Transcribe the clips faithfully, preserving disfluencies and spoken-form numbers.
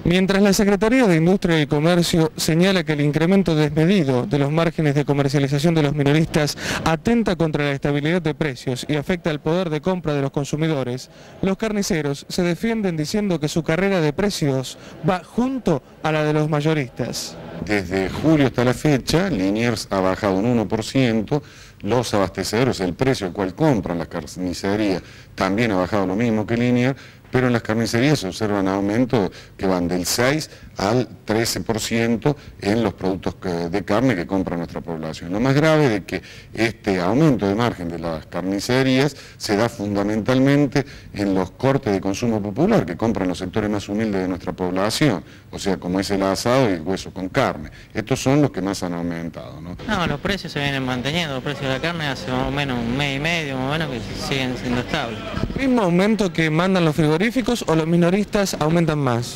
Mientras la Secretaría de Industria y Comercio señala que el incremento desmedido de los márgenes de comercialización de los minoristas atenta contra la estabilidad de precios y afecta el poder de compra de los consumidores, los carniceros se defienden diciendo que su carrera de precios va junto a la de los mayoristas. Desde julio hasta la fecha, Liniers ha bajado un uno por ciento, los abastecedores, el precio al cual compran las carnicerías, también ha bajado lo mismo que Liniers, pero en las carnicerías se observan aumentos que van del seis al trece por ciento en los productos de carne que compra nuestra población. Lo más grave es que este aumento de margen de las carnicerías se da fundamentalmente en los cortes de consumo popular que compran los sectores más humildes de nuestra población, o sea, como es el asado y el hueso con carne. Estos son los que más han aumentado, ¿no? No, los precios se vienen manteniendo, los precios de la carne hace más o menos un mes y medio, más o menos, que siguen siendo estables. ¿Mismo aumento que mandan los frigoríficos o los minoristas aumentan más?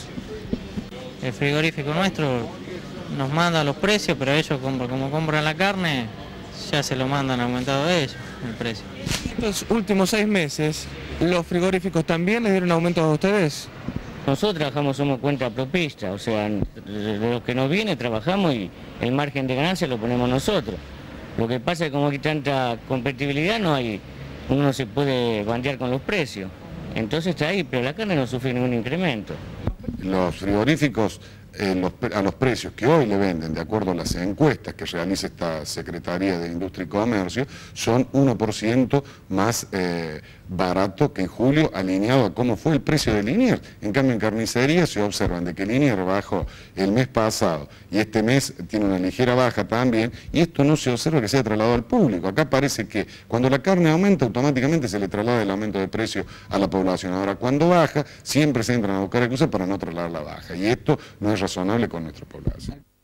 El frigorífico nuestro nos manda los precios, pero ellos compran, como compran la carne, ya se lo mandan aumentado ellos, el precio. Estos últimos seis meses, ¿los frigoríficos también les dieron aumentos a ustedes? Nosotros trabajamos, somos cuenta propista, o sea, de lo que nos viene trabajamos y el margen de ganancia lo ponemos nosotros. Lo que pasa es que como hay tanta competitividad, no hay, uno no se puede bandear con los precios. Entonces está ahí, pero la carne no sufre ningún incremento. Los frigoríficos eh, los, a los precios que hoy le venden, de acuerdo a las encuestas que realiza esta Secretaría de Industria y Comercio, son uno por ciento más eh, barato que en julio, alineado a cómo fue el precio de Liniers. En cambio, en carnicería se observan de que Liniers bajó el mes pasado y este mes tiene una ligera baja también, y esto no se observa que sea trasladado al público. Acá parece que cuando la carne aumenta, automáticamente se le traslada el aumento de precio a la población. Ahora, cuando baja, siempre se entran a buscar excusas para no trasladar la baja, y esto no es razonable con nuestra población.